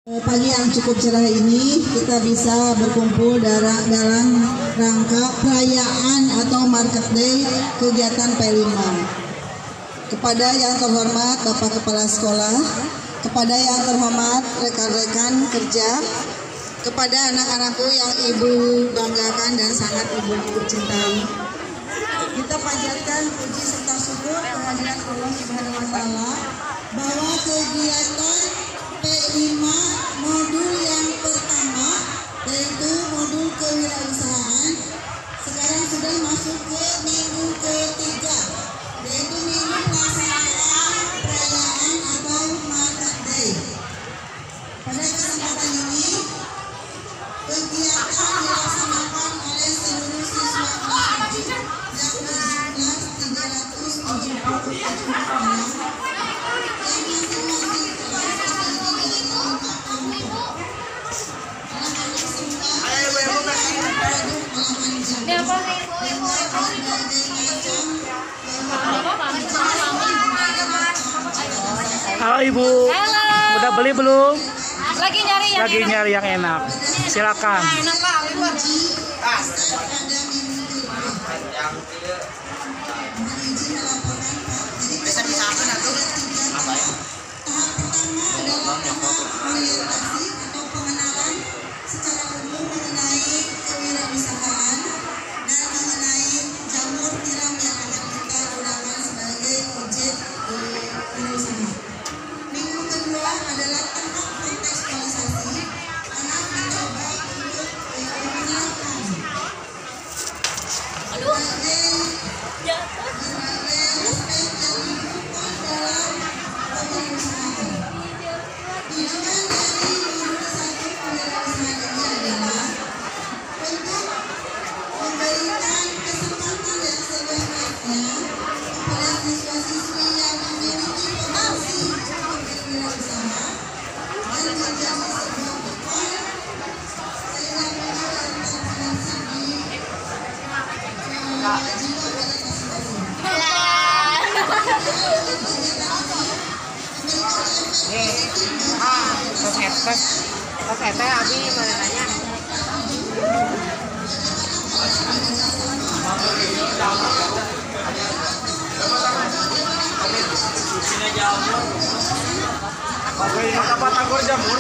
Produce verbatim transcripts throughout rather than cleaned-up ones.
Pagi yang cukup cerah ini kita bisa berkumpul dalam rangka perayaan atau Market Day kegiatan P lima. Kepada yang terhormat Bapak Kepala Sekolah, kepada yang terhormat rekan-rekan kerja, kepada anak-anakku yang Ibu banggakan dan sangat Ibu cintai, kita panjatkan puji serta syukur kehadiran Allah Subhanahu wa taala bahwa kegiatan P lima modul yang pertama yaitu modul kewirausahaan sekarang sudah masuk ke minggu ketiga, yaitu minggu pelaksanaan perayaan atau Market Day. Pada kesempatan ini kegiatan dilaksanakan oleh seluruh siswa kelas tujuh yang berjumlah tiga ratus tujuh puluh tujuh orang yang masing-masing kelas terdiri dari lima kelompok. Anak-anak semua produk olahan jamu dengan berbagai macam. Halo Ibu. Halo. Udah beli belum? Lagi nyari yang Lagi enak. nyari yang enak. Silakan. Nah, enak Pak. Bisa misalkan atau apa ya? Tahap pertama adalah tahap orientasi atau pengenalan secara umum mengenai kewirausahaan dan mengenai jamur tiram yang akan kita gunakan sebagai objek kewirausahaan. Minggu kedua adalah tahap kontekstualisasi, anak mencoba untuk menerapkan berbagai berbagai aspek yang dibutuhkan dalam kewirausahaan. Tujuan dari modul satu kewirausahaan ini adalah untuk memberikan kesempatan yang sebanyak-banyaknya kepada siswa-siswi yang memiliki potensi untuk berwirausaha dan menjadi sebuah bekal sehingga mereka dapat terfinansi di uh, jiwa mereka masing-masing. Tos etes, tos etes abi nanya. Oke, apa tanggur jamur?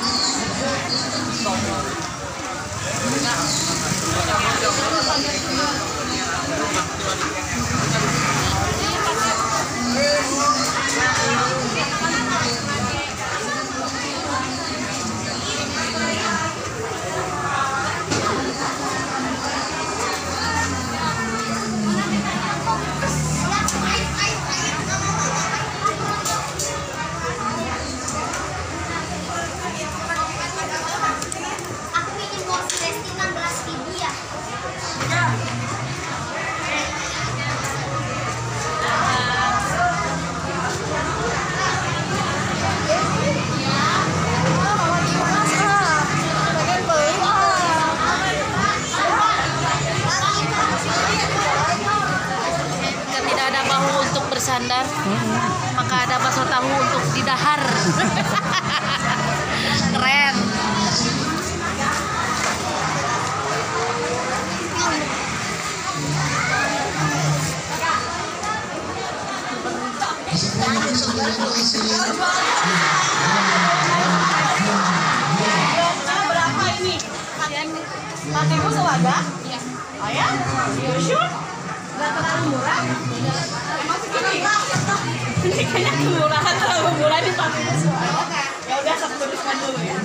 Aku bikin box resti enam belas ribu ya. Jika tidak ada bahu untuk bersandar, maka ada bakso tahu untuk didahar. Keren. Berapa ini? Empat ribu sewaga? Iya. Oh ya? You sure? Gak terlalu murah? Emang segini? Ini kayaknya kelurahan terlalu murah di empat ribu sewaga. Ya udah, aku tuliskan dulu ya.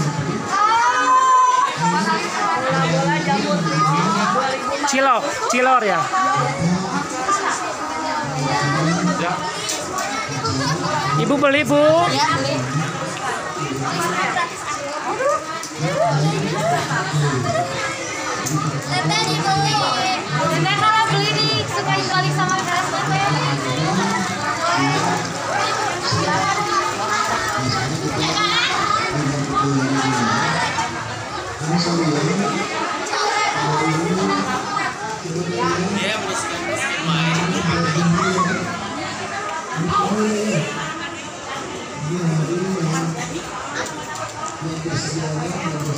Bola jamur dua ribu. Cilor, cilor ya. Ibu beli Bu? Ya, beli. Tete dibeli. Nenek kalau beli di suka balik sama keras Tete. Dia berusaha main. yang bersejarah